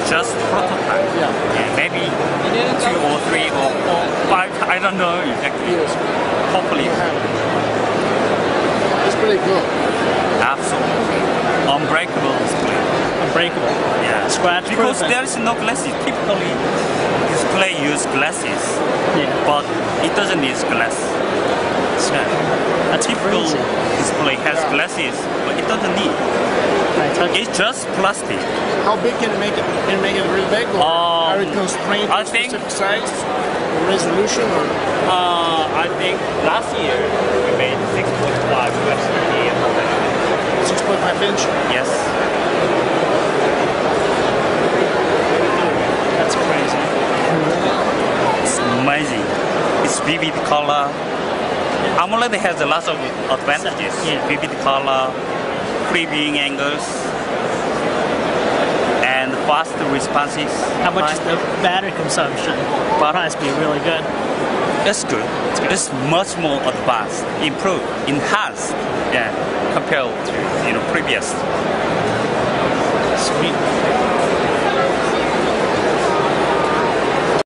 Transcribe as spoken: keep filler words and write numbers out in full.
just prototype. Yeah. Yeah, maybe two or three or four, five. I don't know exactly. Yes. Hopefully, It's pretty good. absolutely unbreakable display. Unbreakable. Yeah, Scratch because proof. there is no glasses. Typically, display use glasses, Yeah. but it doesn't use glass. Yeah. That's Typical crazy. display has glasses, but it doesn't need. I touch it. It's just plastic. How big can you make it? Can you make it real big, or Um, are you constrained to I a think- specific size, or resolution, or Uh, I think last year we made six point five U S D. six point five inch? Yes. That's crazy. It's amazing. It's vivid color. AMOLED has a lot of advantages. Yeah. Vivid color, free viewing angles, and fast responses. How much is time. the battery consumption? Price be really good. It's good. It's much more advanced, improved, enhanced, yeah, compared to you know previous